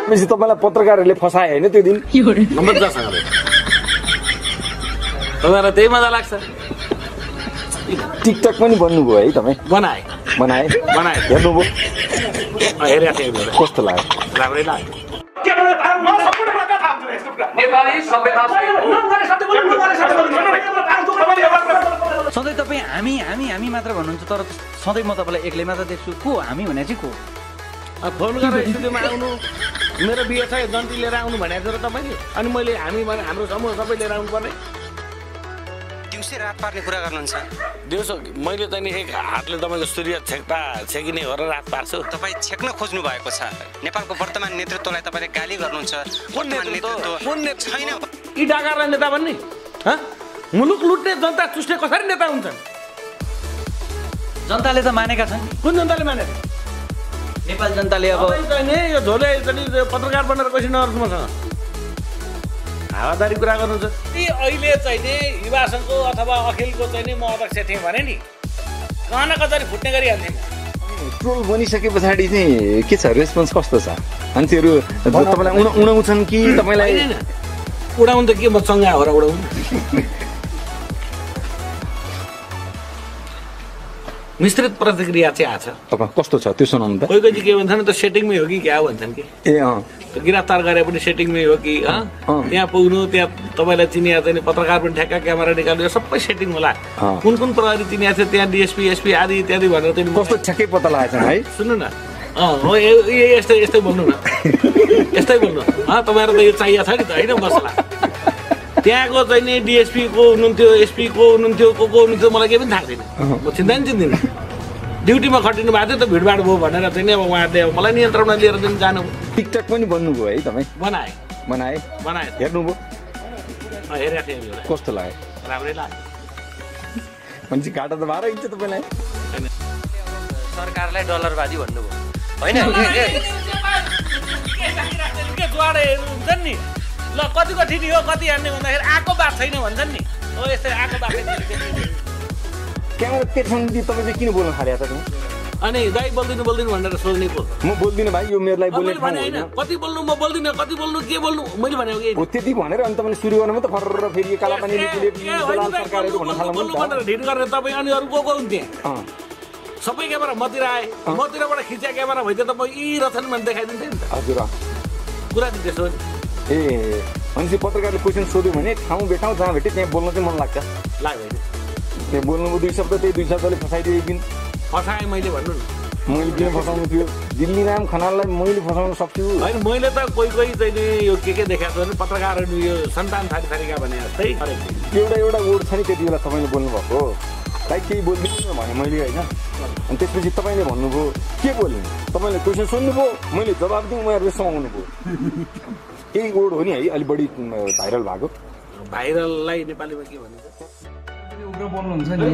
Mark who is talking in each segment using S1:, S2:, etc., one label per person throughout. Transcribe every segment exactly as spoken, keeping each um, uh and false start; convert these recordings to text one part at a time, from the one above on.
S1: त्यसपछि तपाईँलाई पत्रकारहरूले फसाए होइन त्यो दिन
S2: मजासँग तपाईँलाई त्यही मजा लाग्छ।
S1: टिकटक पनि बन्नुभयो है तपाईँ?
S2: बनाए
S1: बनाए
S2: बनाए
S1: हेर्नुभयो?
S2: हेरेको थिएँ
S1: कस्तो लाग्यो?
S2: राम्रै लाग्यो।
S3: सधैँ तपाईँ हामी हामी हामी मात्र भन्नुहुन्छ, तर सधैँ म तपाईँलाई एक्लै मात्र देख्छु। को हामी भने चाहिँ को?
S2: फोन गरेर स्टुडियोमा आउनु, मेरो बिहे छ जन्ती लिएर आउनु भनेको छ र तपाईँले, अनि मैले हामी भने हाम्रो समूह सबै लिएर आउनु पर्ने?
S4: दिउँसै रात पार्ने कुरा गर्नुहुन्छ?
S2: दिउँसो मैले त नि एक हातले तपाईँको सूर्य छेक्दा छेकिने गरेर रात पार्छु।
S4: तपाईँ छेक्न खोज्नु भएको छ। नेपालको वर्तमान नेतृत्वलाई तपाईँले गाली गर्नुहुन्छ।
S2: कुन नेतृत्व? कुन नेतृत्व
S4: छैन।
S2: यी डाकालाई नेता भन्ने? मुलुक लुट्ने जनता चुस्ने कसरी नेता हुन्छन्?
S3: जनताले त मानेका छन्।
S2: कुन जनताले माने?
S3: नेपाल जनताले। अब
S2: नि यो झोले पत्रकार बनेर कसरी नर्छ मसँग हावादारी कुरा गर्नुहुन्छ? अहिले चाहिँ नि युवा सङ्घको अथवा अखिलको चाहिँ नि म अध्यक्ष थिएँ भने नि कहाँ न कतरी फुट्ने गरिहाल्थेँ।
S1: ट्रोल बनिसके पछाडि चाहिँ के छ, रेस्पोन्स कस्तो छ? मान्छेहरू तपाईँलाई उड उडाउँछन् कि तपाईँलाई?
S2: उडाउनु त के म सँगै हो र उडाउनु? मिश्रित प्रतिक्रिया चाहिँ आएको छ।
S1: अब कस्तो छ त्यो सुनाउनु त।
S2: कोही कोही के भन्छन् त सेटिङमै हो कि क्या भन्छन् कि
S1: ए अँ
S2: गिरफ्तार गरे पनि सेटिङमै हो कि त्यहाँ पुग्नु, त्यहाँ तपाईँलाई चिनिया चाहिँ पत्रकार पनि ठ्याक्का क्यामेरा निकाल्नु, सबै सेटिङ होला। कुन कुन प्रहरी चिनिया छ त्यहाँ, डिएसपी एसपी आदि इत्यादि भनेर चाहिँ
S1: कस्तो ठ्याक्कै पत्ता लागेको छ है।
S2: सुन्नु न, अँ हो यस्तै यस्तै बोल्नु न, यस्तै बोल्नु। तपाईँहरू त यो चाहिएको छ नि त होइन मसला। त्यहाँको चाहिँ नि डिएसपी को हुनुहुन्थ्यो, एसपी को हुनुहुन्थ्यो, को को हुनुहुन्थ्यो मलाई केही पनि थाहा छैन। म चिन्ता नि चिन्दिनँ। ड्युटीमा खटिनु भएको थियो त भिडभाड भयो भनेर चाहिँ नि अब उहाँहरूले अब मलाई नियन्त्रणमा लिएर चाहिँ जानु।
S1: टिकटक पनि बन्नुभयो है तपाईँ?
S2: बनाए
S1: बनाए
S2: बनाए
S1: हेर्नुभयो?
S2: हेरेको थिएँ।
S1: कस्तो लाग्यो?
S2: राम्रै लाग्यो।
S1: मान्छे घाटा त भएर हिँड्छ तपाईँलाई।
S3: सरकारलाई डलरवादी भन्नुभयो होइन?
S2: के द्वारेहरू हुन्छन् नि, ल कतिको ठिटी हो कति हान्ने भन्दाखेरि आएको बात छैन भन्छन् नि। हो यस्तै आएको बात
S1: क्यामेरा त्यसमा तपाईँ चाहिँ किन बोल्न थाल्यो त?
S2: अनि दाइ बोल्दिनु बोल्दिनु भनेर सोध्ने पो।
S1: म बोल्दिनँ भाइ, यो मेरोलाई बोल्ने
S2: भने होइन। कति बोल्नु म बोल्दिनँ, कति बोल्नु के बोल्नु मैले भनेको कि
S1: त्यति भनेर अनि तपाईँले सुरु गर्नु त फर्र फेरि काला पानी सरकारहरू भन्न थाल्नु
S2: भनेर ढिट गरेर तपाईँ अनि अरू को को हुन्थे सबै क्यामेरा मतिर आए, मतिरबाट खिच्या क्यामेरा भइदियो त म यी रहेछन् भने देखाइदिन्थेँ नि त।
S1: हजुर
S2: कुरा चाहिँ त्यसो
S1: ए भनेपछि पत्रकारले क्वेसन सोध्यो भने ठाउँ भेटाउँ जहाँ भेट्यो त्यहाँ बोल्न चाहिँ मन लाग्छ।
S2: लाग्दैन
S1: त्यहाँ बोल्नुको दुई शब्द त्यही दुई शब्दले फसाइदियो एक दिन।
S2: फसाएँ मैले भन्नु न,
S1: मैले किन फसाउनु थियो? दिल्ली राम खनाललाई मैले फसाउन सक्छु
S2: होइन? मैले त कोही कोही चाहिँ यो के के देखाएको छ भने पत्रकारहरू यो सन्तान थरी थरीका भने जस्तै
S1: एउटा एउटा वर्ड छ नि त्यति बेला तपाईँले बोल्नुभएको भाइ केही बोलिदिनु भने मैले होइन। अनि त्यसपछि तपाईँले भन्नुभयो के बोल्ने, तपाईँले क्वेसन सोध्नुभयो, मैले जवाब दिउँ, उहाँहरूले समाउनु भयो। केही वर्ड हो नि है अलिक बढी भाइरल भएको?
S2: भाइरललाई नेपालीमा के भनिन्छ?
S5: बोल्नुहुन्छ नि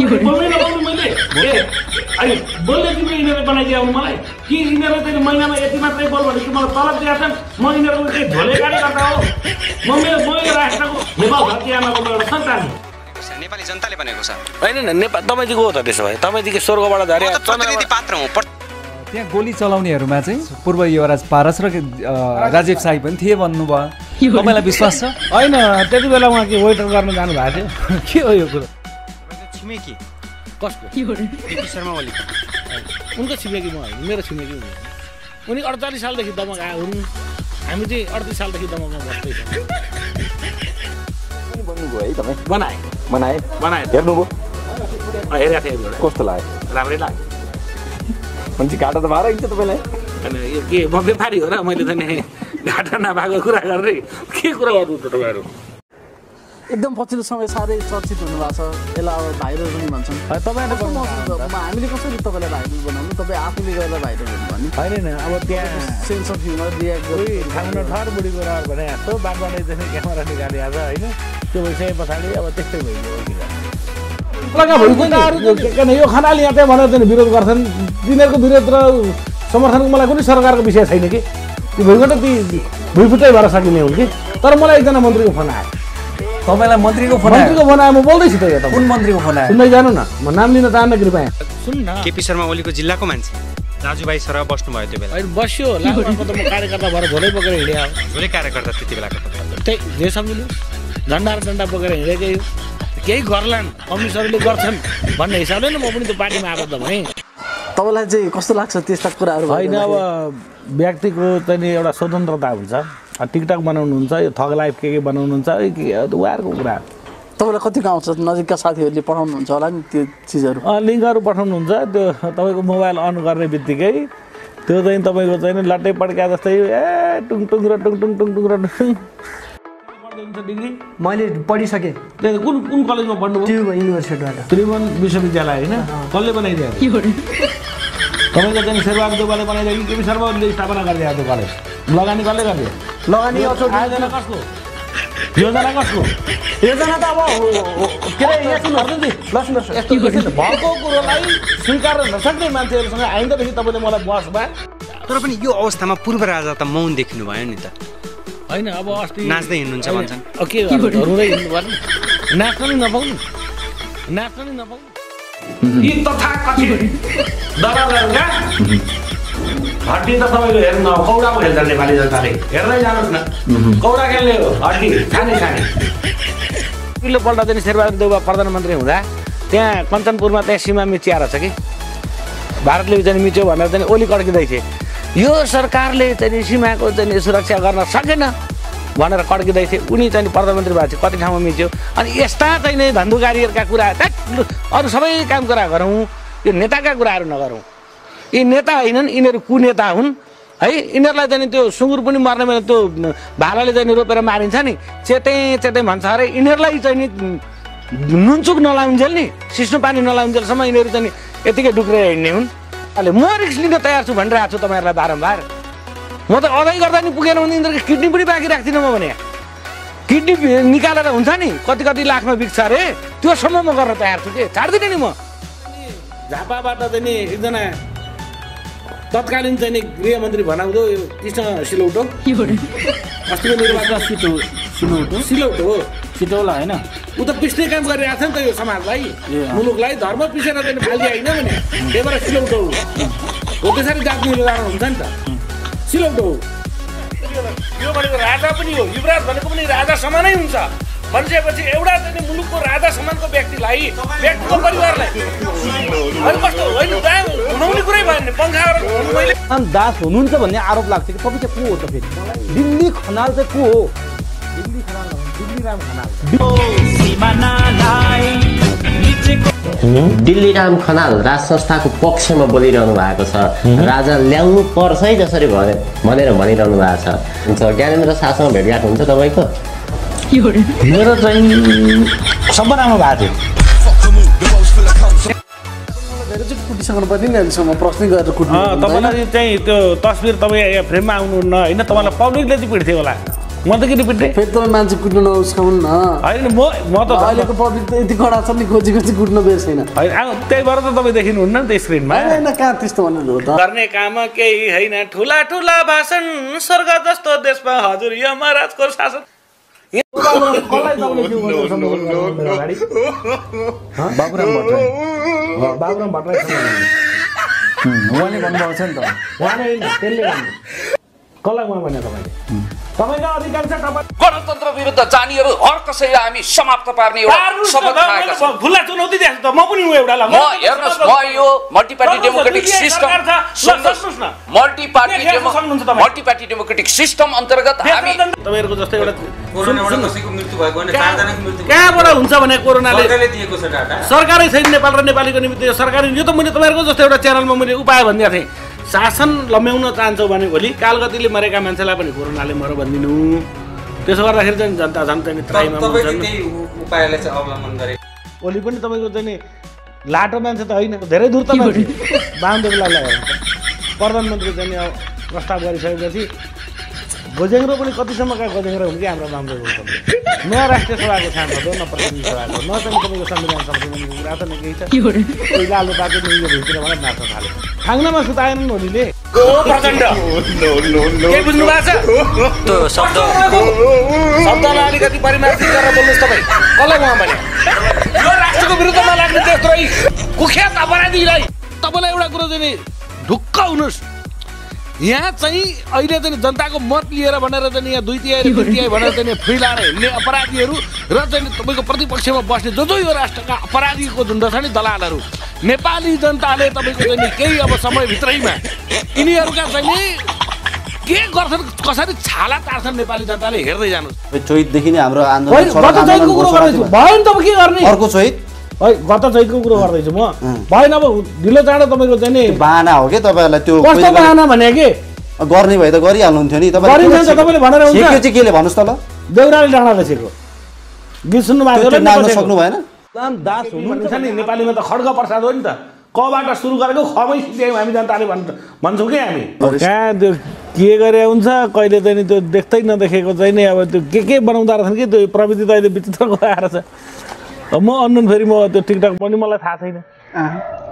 S2: बोल्ने तिमीले यिनीहरू बनाइदियो मलाई कि यिनीहरू चाहिँ महिनामा यति मात्रै बोल भने कि मलाई तलब दिएको छन्, म यिनीहरूको चाहिँ झोले गाडी गर्दा हो। म मेरो मैले राष्ट्रको नेपाल धरती आमाको एउटा सन्तान हो।
S4: नेपाली जनताले भनेको छ
S2: होइन न। नेपाल तपाईँ चाहिँ को हो त त्यसो भए? तपाईँ चाहिँ स्वर्गबाट झरे
S4: प्रतिनिधि पात्र हुँ।
S5: त्यहाँ गोली चलाउनेहरूमा चाहिँ पूर्व युवराज पारस र राजीव साई पनि थिए भन्नुभयो, तपाईँलाई विश्वास छ?
S2: होइन त्यति बेला उहाँ के वेटर गर्न जानु भएको थियो के हो यो कुरो?
S4: छिमेकी
S2: कसको?
S4: केपी शर्मा ओली।
S2: उनको छिमेकी म होइन, मेरो छिमेकी हुनु। उनी अडचालिस सालदेखि दमक आए हुन्, हामी चाहिँ अडतिस सालदेखि दमकमा बस्दैछौँ।
S1: बन्नुभयो है तपाईँ?
S2: बनाए
S1: बनाए
S2: बनाए
S1: हेर्नुभयो?
S2: हेरेको थिएँ।
S1: कस्तो लाग्यो?
S2: राम्रै लाग्यो।
S1: मान्छे घाटा त भएर हिँड्छ तपाईँलाई।
S2: होइन यो के म व्यापारी हो र मैले त नि घाटा नभएको कुरा गरेर के कुरा गर्नु त तपाईँहरू?
S6: एकदम पछिल्लो समय साह्रै चर्चित हुनुभएको छ, यसलाई अब भाइरल पनि भन्छन्। तपाईँहरूले हामीले कसरी तपाईँलाई भाइरल बनाउनु? तपाईँ आफूले गएर भाइरल हुनु भने
S2: होइन अब त्यहाँ
S6: सेन्स अफ ह्युमर रियाक्ट
S2: ठाउँ ठहर बुढी कुरा भने जस्तो बागवानी जस्तै क्यामेरा निकालिहाल्छ होइन, त्यो भइसके पछाडि अब त्यस्तै भइदियो। यो खनाल यहाँ त्यहाँ भनेर चाहिँ विरोध गर्छन्, तिनीहरूको विरोध र समर्थनको मलाई कुनै सरकारको विषय छैन कि त्यो भइबाट ती भुइँफुटै भएर सकिने हुन् कि। तर मलाई एकजना मन्त्रीको फोन आयो।
S3: तपाईँलाई मन्त्रीको फोन?
S2: मन्त्रीको फोन आयो, म बोल्दैछु त यो त।
S3: कुन मन्त्रीको फोन आयो?
S2: सुन्दै जानु न, म नाम लिन चाहन्न कृपया।
S4: सुन न, केपी शर्मा ओलीको जिल्लाको मान्छे दाजुभाइ सर बस्नुभयो त्यो बेला
S2: होइन बस्यो लालबागको त म कार्यकर्ता भएर झोलै बोकेर हिँडेँ अब
S4: झोले कार्यकर्ता त्यति बेलाको तपाईँ
S2: त्यही जे सम्झिनु झन्डा र डन्डा बोकेर हिँडेकै हो केही गर्लान् कम्युनिस्टहरूले गर्छन् भन्ने हिसाबले न म पनि त्यो पार्टीमा आएको त भएँ
S6: तपाईँलाई चाहिँ कस्तो लाग्छ त्यस्ता कुराहरू
S2: होइन अब व्यक्तिको चाहिँ एउटा स्वतन्त्रता हुन्छ टिकटक बनाउनुहुन्छ यो थग लाइफ के के बनाउनुहुन्छ उहाँहरूको कुरा
S6: तपाईँलाई कतिको आउँछ नजिकका साथीहरूले पठाउनुहुन्छ होला नि त्यो चिजहरू
S2: लिङ्कहरू पठाउनुहुन्छ त्यो तपाईँको मोबाइल अन गर्ने बित्तिकै त्यो चाहिँ तपाईँको चाहिँ लट्टै पड्का जस्तै ए टुङ टुङ र टुङ टुङ टुङ टुङ र टुङ डिग्री
S7: मैले पढिसकेँ
S2: त्यही कुन कुन कलेजमा पढ्नुभयो
S7: त्यो युनिभर्सिटीबाट
S2: त्रिभुवन विश्वविद्यालय होइन कसले बनाइदियो तपाईँको चाहिँ शेरबहादुर देउवाले बनाइदियो कि केपी शर्माले स्थापना गरिदियो त्यो कलेज लगानी कसले गरिदियो
S7: लगानी
S2: आयोजना कसको योजना कसको
S7: योजना त अब के अरे यहाँ सुन्नु
S2: यस्तो भएको कुरोलाई स्वीकार नसक्ने मान्छेहरूसँग आइन्दादेखि तपाईँले मलाई बसमा
S4: तर पनि यो अवस्थामा पूर्व राजा त मौन देखिनु भयो नि त
S2: होइन अब अस्ति
S4: नाच्दै हिँड्नुहुन्छ भन्छन्
S2: के रुँदै हिँड्नु पर्ने नाच्न नि नपाउनु नाच्न नि नपाउनु यी तथाकथित दलालहरूका हड्डी त तपाईँको हेर्नु अब कौडा पो खेल्छ नेपाली जनताले हेर्दै जानुहोस् न कौडा खेल्ने हो हड्डी खाने खाने पल्ट चाहिँ शेरबहादुर देउवा प्रधानमन्त्री हुँदा त्यहाँ कञ्चनपुरमा त्यहाँ सीमा मिचिएर छ कि भारतले चाहिँ मिच्यो भनेर चाहिँ ओली कड्किँदै थिए यो सरकारले चाहिँ सीमाको चाहिँ सुरक्षा गर्न सकेन भनेर कड्किँदै थिए उनी चाहिँ प्रधानमन्त्री भएको थियो कति ठाउँमा मिच्यो अनि यस्ता चाहिँ धन्धुकारीहरूका कुरा अरू सबै काम कुरा गरौँ यो नेताका कुराहरू नगरौँ यी नेता होइनन् यिनीहरू कुनेता हुन् है यिनीहरूलाई चाहिँ त्यो सुँगुर पनि मर्ने बेला त्यो भालाले चाहिँ रोपेर मारिन्छ नि चेटे चेटे भन्छ अरे यिनीहरूलाई चाहिँ नि नुनचुक नलाउन्जेल नि सिस्नो पानी नलाउन्जेलसम्म यिनीहरू चाहिँ यतिकै डुक्रेर हिँड्ने हुन् अहिले म रिक्स लिन तयार छु भनिरहेको छु तपाईँहरूलाई बारम्बार म त अदै गर्दा नि पुगेन भने यिनीहरूको किडनी पनि बाँकी राख्दिनँ म भने किडनी निकालेर हुन्छ नि कति कति लाखमा बिक्छ अरे त्योसम्म म गर्न तयार छु कि छाड्दिनँ नि म झापाबाट चाहिँ नि एकजना तत्कालीन चाहिँ गृहमन्त्री बनाउँदो यो कृष्ण सिलौटो अस्तिको निर्वाचन सिटो सिलौटो सिलौटो हो सिटौला होइन ऊ त पिस्ने काम गरिरहेको छ नि त यो समाजलाई मुलुकलाई धर्म पिसेर चाहिँ फाल्दिया होइन भने त्यही भएर सिलौटो हो त्यसरी जाति मिलेर हुन्छ नि त सिलौटो हो यो भनेको राजा पनि हो युवराज भनेको पनि राजा समानै हुन्छ भनिसकेपछि एउटा चाहिँ मुलुकको राजा समानको व्यक्तिलाई व्यक्तिको परिवारलाई अनि कस्तो होइन हुनाउने कुरै भएन नि पङ्खाहरू मैले
S8: दास हुनुहुन्छ भन्ने आरोप लाग्छ कि तपाईँ चाहिँ को हो त फेरि दिल्ली खनाल चाहिँ को हो दिल्ली खनाल दिल्ली राम खनाल
S9: दिल्ली राम खनाल राज संस्थाको पक्षमा बोलिरहनु भएको छ राजा ल्याउनु पर्छ है जसरी भने भनेर भनिरहनु भएको छ हुन्छ ज्ञानेन्द्र शाहसँग भेटघाट हुन्छ तपाईँको
S8: मेरो चाहिँ सम्बन्धमा भएको थियो
S6: कुटिसक्नु पर्ने नि अहिलेसम्म प्रश्न गरेर कुट्नु
S2: तपाईँलाई चाहिँ त्यो तस्बिर तपाईँ फ्रेममा आउनुहुन्न होइन तपाईँलाई पब्लिकले चाहिँ पिट्थ्यो होला म त किन पिट्थेँ
S6: फेरि तपाईँ मान्छे कुट्नु नउस्काउनु न
S2: होइन म म त
S6: अहिलेको पब्लिक त यति कडा छ नि खोजी खोजी कुट्नु बेस छैन
S2: होइन त्यही भएर त तपाईँ देखिनुहुन्न नि त्यो स्क्रिनमा
S6: होइन कहाँ त्यस्तो भन्नु हो त
S2: गर्ने काम केही होइन ठुला ठुला भाषण स्वर्ग जस्तो देशमा हजुर यमराजको शासन
S5: बाबुराम भट्टराई बाबुराम भट्टराई उहाँले भन्नुभएको छ नि त
S2: उहाँले त्यसले कसलाई उहाँ भने तपाईँले तपाईँको अधिकार छ तपाईँ
S10: गणतन्त्र विरुद्ध जानेहरू हर कसैलाई हामी समाप्त पार्ने एउटा शपथ खाएका छौँ
S2: खुल्ला चुनौती दिएको त म पनि एउटा
S10: म हेर्नुहोस् म यो multiparty democratic system multi party multi party democratic system अन्तर्गत हामी
S2: तपाईँहरूको जस्तै एउटा
S4: कोरोनाबाट कसैको मृत्यु भएको भने चारजनाको मृत्यु
S2: कहाँबाट हुन्छ भने कोरोनाले
S4: दिएको छ डाटा
S2: सरकारै छैन नेपाल र नेपालीको निमित्त सरकारी यो त मैले तपाईँहरूको जस्तो एउटा च्यानलमा मैले उपाय भनिदिएको थिएँ शासन लम्ब्याउन चाहन्छौ भने भोलि कालगतिले मरेका मान्छेलाई पनि कोरोनाले मर भनिदिनु त्यसो गर्दाखेरि चाहिँ जनता झन् चाहिँ त्राइमा
S4: उपायलाई चाहिँ अवलम्बन गरे
S2: भोलि पनि तपाईँको चाहिँ लाटो मान्छे त होइन धेरै दूर त बामदेवको लागि प्रधानमन्त्री चाहिँ अब प्रस्ताव गरिसकेपछि गोजेङ्ग्रो पनि कतिसम्मका गोजेङ्ग्रो हुन् कि हाम्रो बामदेवको न राष्ट्रिय सभाको सांसद हो न प्रतिनिधि सभाको न चाहिँ तपाईँको संविधान समितिको कुरा त केही छ लालु पार्टी यो भित्र मलाई नाच्न थाल्यो खाङ्नामा सुताएनन् होलीले के बुझ्नु भएको छ
S4: त्यो शब्द
S2: शब्दलाई अलिकति परिमार्जित गरेर बोल्नुहोस् तपाईँ कसलाई उहाँ भने यो राष्ट्रको विरुद्धमा लाग्ने त्यत्रै कुख्यात अपराधीलाई तपाईँलाई एउटा कुरो चाहिँ ढुक्क ढुक्क हुनुहोस्। यहाँ चाहिँ अहिले चाहिँ जनताको मत लिएर भनेर चाहिँ यहाँ दुई तिहाई दुई तिहाई भनेर चाहिँ फैलाएर हिँड्ने अपराधीहरू र चाहिँ तपाईँको प्रतिपक्षमा बस्ने जो जो यो राष्ट्रका अपराधीको जुन छ नि दलालहरू, नेपाली जनताले तपाईँको चाहिँ केही अब समयभित्रैमा यिनीहरूका चाहिँ के गर्छन्, कसरी छाला तार्छन् नेपाली जनताले हेर्दै जानुहोस्।
S11: चैतदेखि नै हाम्रो
S8: गत चैतको कुरो गर्दैछु, भयो नि त के गर्ने?
S11: अर्को चैत
S8: है गत चैतको कुरो गर्दैछु म। भएन अब ढिलो चाँडो तपाईँको चाहिँ नि
S11: बाहना हो कि तपाईँहरूलाई त्यो
S8: कस्तो बाहना भने कि
S11: गर्ने भए त गरिहाल्नुहुन्थ्यो नि तपाईँ।
S8: गरिन्छ तपाईँले भनेर हुन्छ
S11: के चाहिँ केले भन्नुहोस् त ल।
S8: देउराली डाँडाले सिको गीत सुन्नु भएको
S11: त्यो नाच्न सक्नु भएन?
S8: दास
S2: हुनुहुन्छ नि नेपालीमा त खड्ग प्रसाद हो नि त। कबाट सुरु गरेको खमै सिध्यायौँ हामी जनताले भन्छ भन्छौँ कि हामी कहाँ त्यो के गरे हुन्छ कहिले चाहिँ त्यो देख्दै नदेखेको चाहिँ नि अब त्यो के के बनाउँदा रहेछन् कि त्यो प्रविधि त अहिले विचित्रको आएर छ। म अन्नुन फेरि म त्यो टिकटक पनि मलाई थाहा छैन।